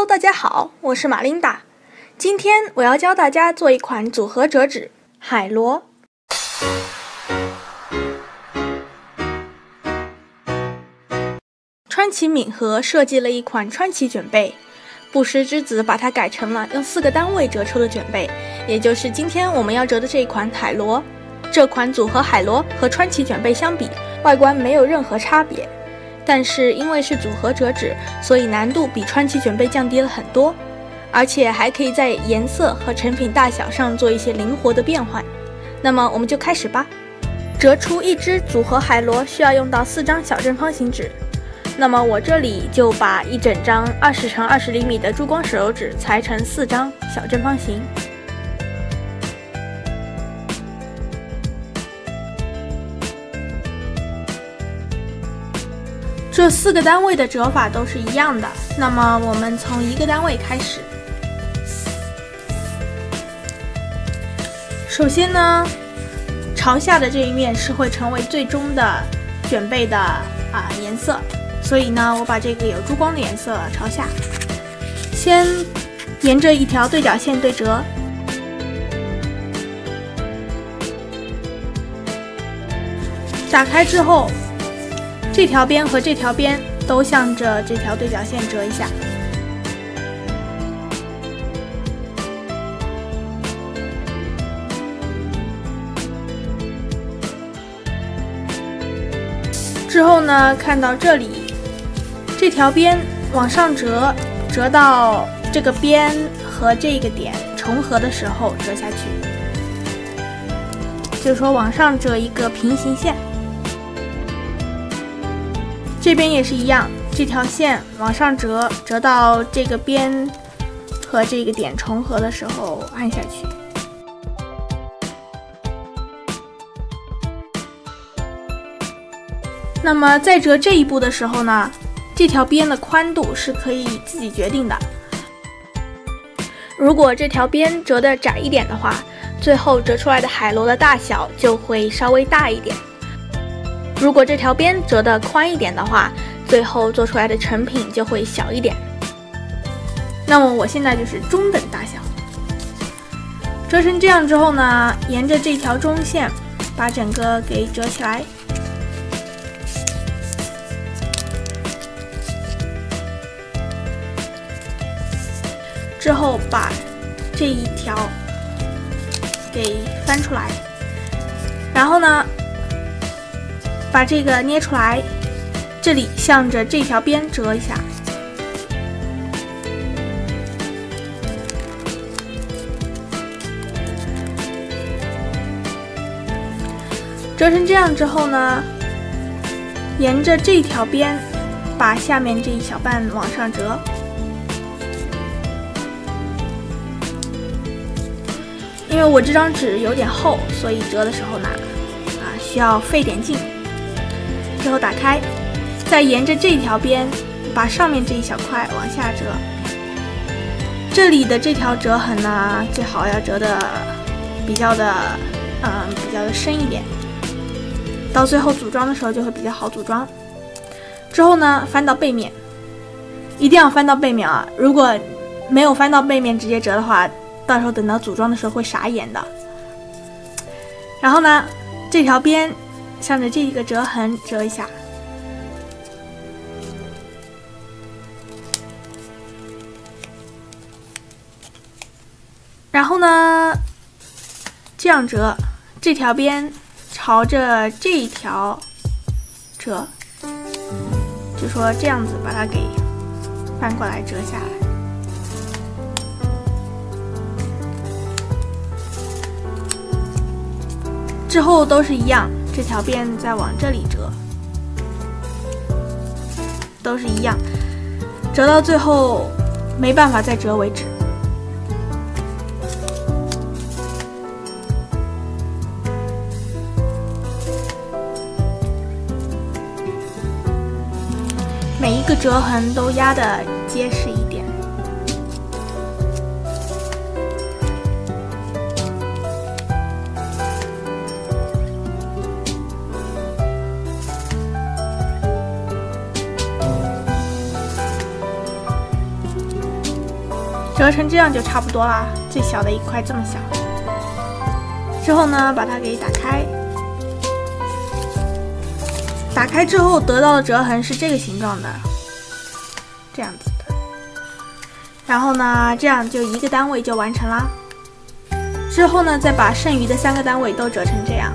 Hello， 大家好，我是玛琳达。今天我要教大家做一款组合折纸海螺。川崎敏和设计了一款川崎卷被，不时之子把它改成了用4个单位折出的卷被，也就是今天我们要折的这一款海螺。这款组合海螺和川崎卷被相比，外观没有任何差别。但是因为是组合折纸，所以难度比川崎卷被降低了很多，而且还可以在颜色和成品大小上做一些灵活的变换。那么我们就开始吧。折出一只组合海螺需要用到4张小正方形纸，那么我这里就把一整张20乘20厘米的珠光手油纸裁成4张小正方形。这4个单位的折法都是一样的，那么我们从1个单位开始。首先呢，朝下的这一面是会成为最终的卷被的颜色，所以呢，我把这个有珠光的颜色朝下。先沿着一条对角线对折，打开之后，这条边和这条边都向着这条对角线折一下。之后呢，看到这里，这条边往上折，折到这个边和这个点重合的时候折下去，就是说往上折一个平行线。这边也是一样，这条线往上折，折到这个边和这个点重合的时候按下去。那么在折这一步的时候呢，这条边的宽度是可以自己决定的。如果这条边折得窄一点的话，最后折出来的海螺的大小就会稍微大一点。如果这条边折得宽一点的话，最后做出来的成品就会小一点。那么我现在就是中等大小。折成这样之后呢，沿着这条中线把整个给折起来。之后把这一条给翻出来，然后呢，把这个捏出来，这里向着这条边折一下，折成这样之后呢，沿着这条边把下面这一小半往上折。因为我这张纸有点厚，所以折的时候呢，需要费点劲。之后打开，再沿着这条边把上面这一小块往下折。这里的这条折痕呢，最好要折的比较的深一点，到最后组装的时候就会比较好组装。之后呢，翻到背面，一定要翻到背面啊！如果没有翻到背面直接折的话，到时候等到组装的时候会傻眼的。然后呢，这条边向着这个折痕折一下，然后呢，这样折，这条边朝着这一条折，就说这样子把它给翻过来折下来。之后都是一样，这条边再往这里折，都是一样，折到最后没办法再折为止。每一个折痕都压得结实一点。 折成这样就差不多啦，最小的一块这么小。之后呢，把它给打开，打开之后得到的折痕是这个形状的，这样子的。然后呢，这样就一个单位就完成啦。之后呢，再把剩余的3个单位都折成这样。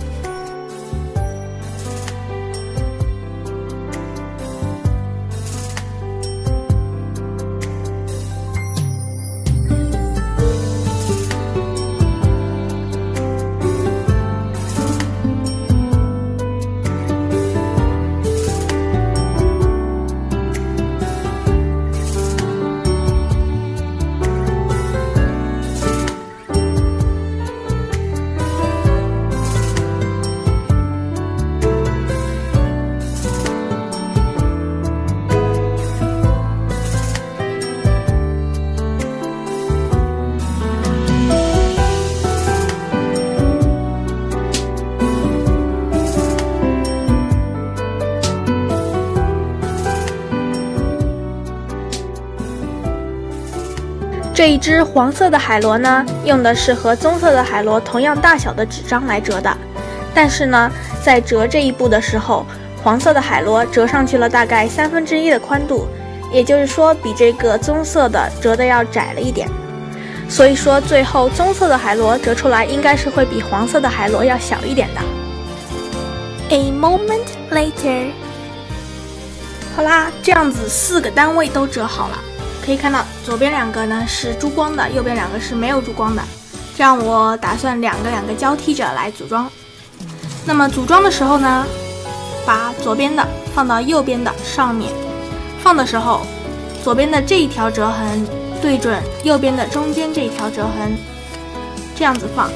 这一只黄色的海螺呢，用的是和棕色的海螺同样大小的纸张来折的，但是呢，在折这一步的时候，黄色的海螺折上去了大概1/3的宽度，也就是说比这个棕色的折的要窄了一点。所以说最后棕色的海螺折出来应该是会比黄色的海螺要小一点的。A moment later， 好啦，这样子4个单位都折好了。可以看到左边2个呢是珠光的，右边2个是没有珠光的。这样我打算两个交替着来组装。那么组装的时候呢，把左边的放到右边的上面，放的时候，左边的这一条折痕对准右边的中间这一条折痕，这样子放。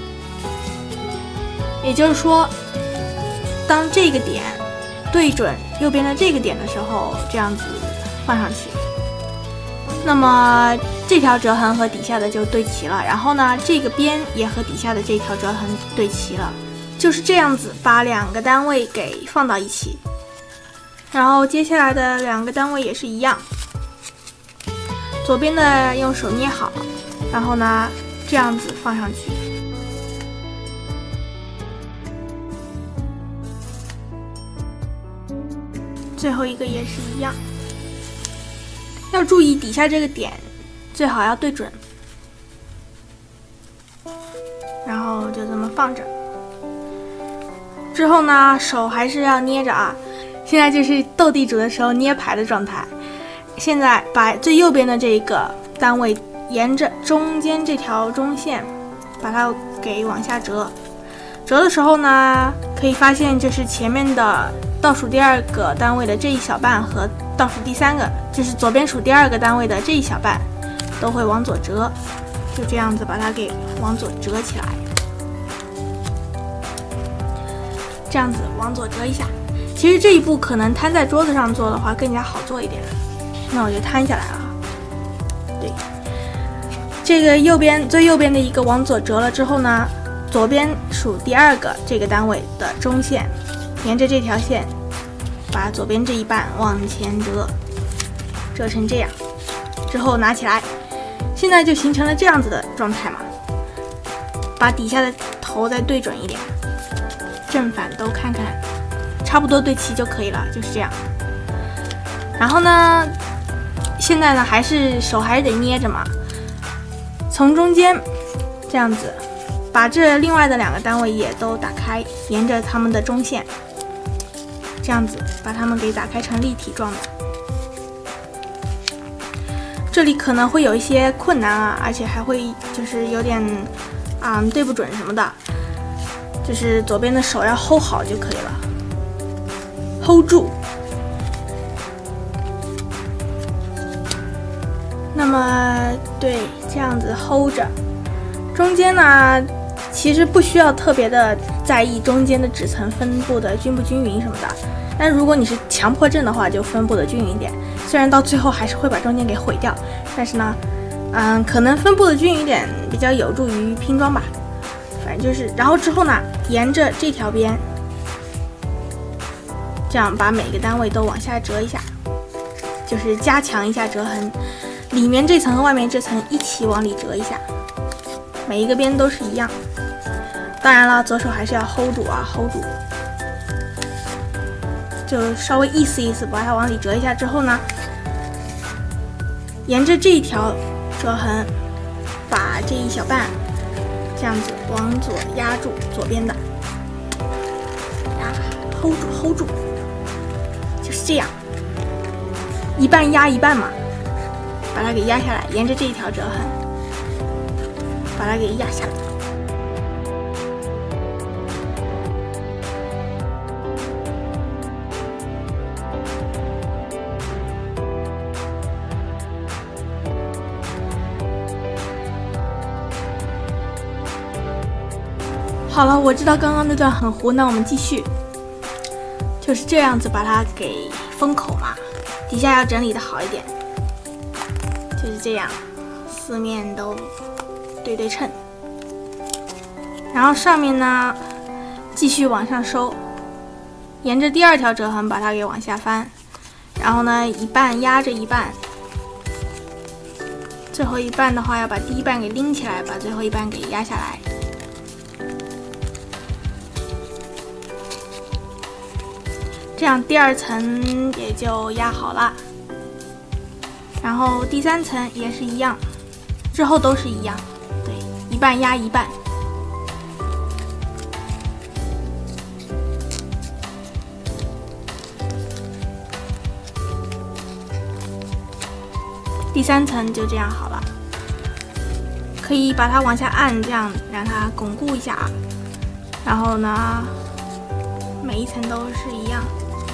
也就是说，当这个点对准右边的这个点的时候，这样子放上去。那么这条折痕和底下的就对齐了，然后呢，这个边也和底下的这条折痕对齐了，就是这样子把2个单位给放到一起。然后接下来的2个单位也是一样，左边的用手捏好，然后呢这样子放上去。最后一个也是一样。要注意底下这个点最好要对准，然后就这么放着。之后呢，手还是要捏着啊。现在就是斗地主的时候捏牌的状态。现在把最右边的这个单位沿着中间这条中线把它给往下折。折的时候呢，可以发现就是前面的倒数第2个单位的这一小半和倒数第3个，就是左边数第2个单位的这一小半都会往左折，就这样子把它给往左折起来，这样子往左折一下。其实这一步可能摊在桌子上做的话更加好做一点，那我就摊下来了。对，这个最右边的一个往左折了之后呢，左边数第2个这个单位的中线，沿着这条线把左边这一半往前折，折成这样之后拿起来，现在就形成了这样子的状态嘛。把底下的头再对准一点，正反都看看差不多对齐就可以了，就是这样。然后呢，现在呢手还是得捏着嘛，从中间这样子把这另外的2个单位也都打开，沿着它们的中线这样子把它们给打开成立体状的。这里可能会有一些困难啊，而且还会就是有点对不准什么的，就是左边的手要 hold 好就可以了， hold 住。那么对，这样子 hold 着。中间呢，其实不需要特别的在意中间的纸层分布的均不均匀什么的，但如果你是强迫症的话，就分布的均匀一点。虽然到最后还是会把中间给毁掉，但是呢，可能分布的均匀一点比较有助于拼装吧。反正就是，然后之后呢，沿着这条边，这样把每个单位都往下折一下，就是加强一下折痕。 里面这层和外面这层一起往里折一下，每一个边都是一样。当然了，左手还是要 hold 住啊 ，hold 住，就稍微意思意思，把它往里折一下之后呢，沿着这一条折痕，把这一小半这样子往左压住左边的，呀 ，hold 住 hold 住，就是这样，一半压一半嘛。把它给压下来，沿着这一条折痕，把它给压下来。好了，我知道刚刚那段很糊，那我们继续，就是这样子把它给封口嘛，底下要整理的好一点。就是这样，四面都对对称，然后上面呢继续往上收，沿着第二条折痕把它给往下翻，然后呢一半压着一半，最后一半的话要把第一半给拎起来，把最后一半给压下来。这样第二层也就压好了。然后第三层也是一样，之后都是一样，对，一半压一半。第三层就这样好了，可以把它往下按，这样让它巩固一下啊。然后呢，每一层都是一样。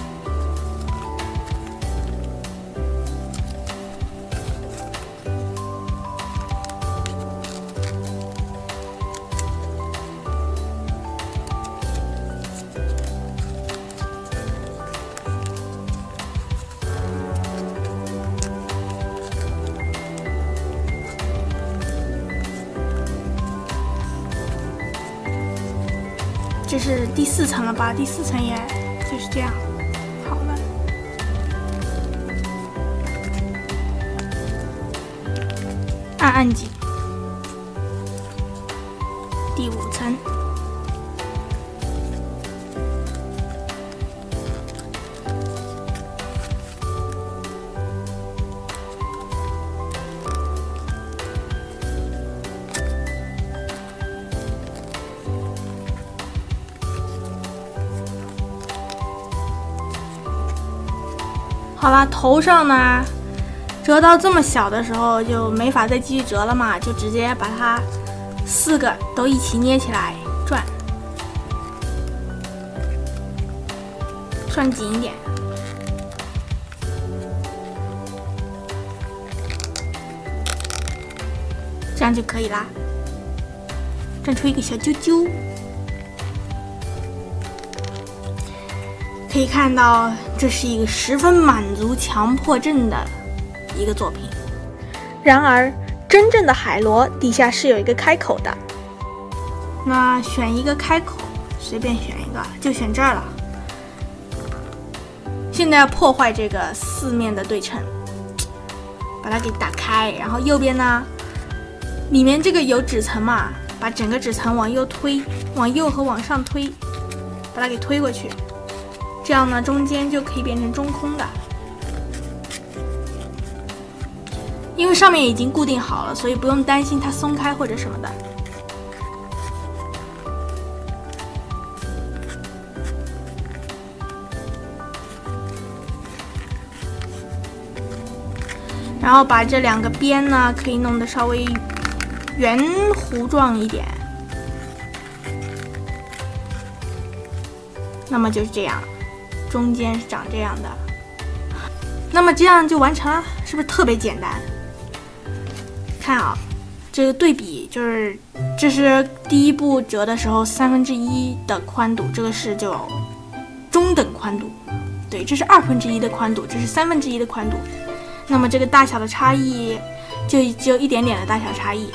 这是第四层了吧？第四层也就是这样，好了。按紧。第五层。好了，头上呢，折到这么小的时候就没法再继续折了嘛，就直接把它4个都一起捏起来转，转紧一点，这样就可以啦，转出一个小揪揪。可以看到，这是一个十分满足强迫症的一个作品。然而，真正的海螺底下是有一个开口的。那选一个开口，随便选一个，就选这儿了。现在要破坏这个四面的对称，把它给打开，然后右边呢，里面这个有纸层嘛，把整个纸层往右推，往右和往上推，把它给推过去。这样呢，中间就可以变成中空的，因为上面已经固定好了，所以不用担心它松开或者什么的。然后把这2个边呢，可以弄得稍微圆弧状一点，那么就是这样。中间是长这样的，那么这样就完成了，是不是特别简单？看啊，这个对比就是这是第一步折的时候1/3的宽度，这个是就中等宽度，对，这是1/2的宽度，这是1/3的宽度，那么这个大小的差异就只有一点点的大小差异。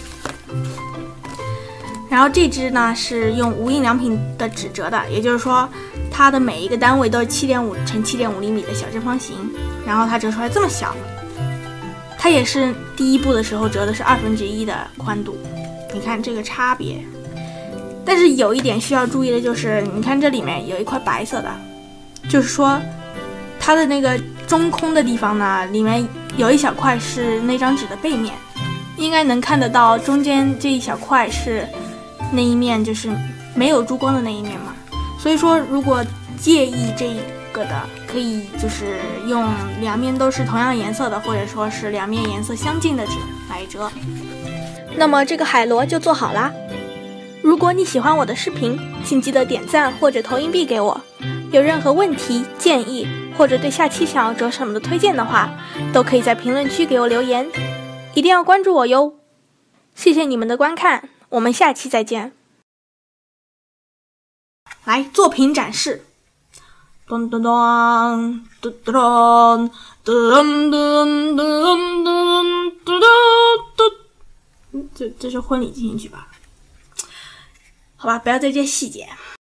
然后这支呢是用无印良品的纸折的，也就是说它的每一个单位都是7.5×7.5厘米的小正方形，然后它折出来这么小， 它也是第一步的时候折的是1/2的宽度，你看这个差别。但是有一点需要注意的就是，你看这里面有一块白色的，就是说它的那个中空的地方呢，里面有一小块是那张纸的背面，应该能看得到中间这一小块是那一面，就是没有珠光的那一面嘛。所以说如果介意这个的，可以就是用两面都是同样颜色的，或者说是两面颜色相近的纸来折。那么这个海螺就做好啦。如果你喜欢我的视频，请记得点赞或者投硬币给我。有任何问题、建议，或者对下期想要折什么的推荐的话，都可以在评论区给我留言。一定要关注我哟！谢谢你们的观看，我们下期再见。来，作品展示。咚咚咚咚咚咚咚咚咚咚咚，这是婚礼进行曲吧？好吧，不要再接细节。